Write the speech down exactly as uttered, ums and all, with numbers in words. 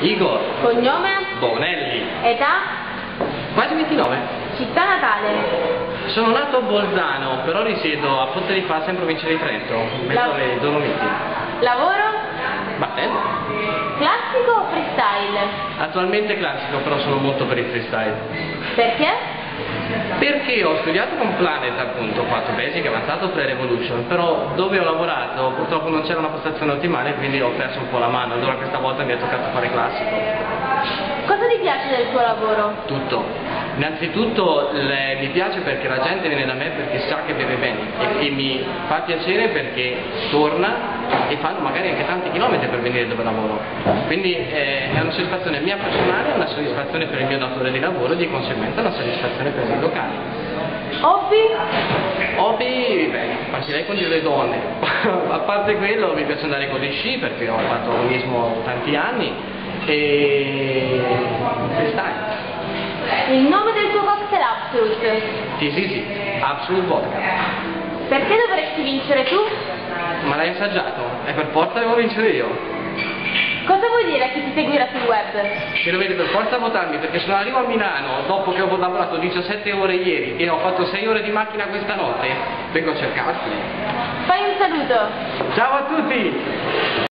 Igor. Cognome? Bonelli. Età? Quasi ventinove. Città natale? Sono nato a Bolzano, però risiedo a Ponte di Fassa in provincia di Trento, in mezzo La- alle Dolomiti. Lavoro? Battendo. Classico o freestyle? Attualmente classico, però sono molto per il freestyle. Perché? Perché ho studiato con Planet, appunto, ho fatto Basic, Avanzato, Pre-Revolution, però dove ho lavorato purtroppo non c'era una postazione ottimale, quindi ho perso un po' la mano, allora questa volta mi è toccato fare classico. Cosa ti piace del tuo lavoro? Tutto. Innanzitutto le- mi piace perché la gente viene da me perché sa che beve bene e, e mi fa piacere perché torna e fanno magari anche tanti chilometri per venire dove lavoro. Quindi eh, è una soddisfazione mia personale, una soddisfazione per il mio datore di lavoro e di conseguenza una soddisfazione per il locale. Hobby? Hobby, beh, partirei con le donne. A parte quello mi piace andare con gli sci perché ho fatto agonismo tanti anni e freestyle. Il nome del tuo cocktail Absolute? Sì, sì, sì, Absolute Vodka. Perché dovresti vincere tu? Ma l'hai assaggiato? E per forza devo vincere io. Cosa vuoi dire a chi ti seguirà sul web? Che dovete per forza votarmi perché se non arrivo a Milano dopo che ho lavorato diciassette ore ieri e ho fatto sei ore di macchina questa notte, vengo a cercarti. Fai un saluto! Ciao a tutti!